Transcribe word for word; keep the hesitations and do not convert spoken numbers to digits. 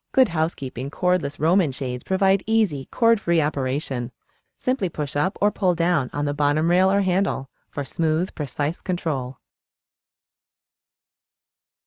Good Housekeeping cordless Roman shades provide easy, cord-free operation. Simply push up or pull down on the bottom rail or handle for smooth, precise control.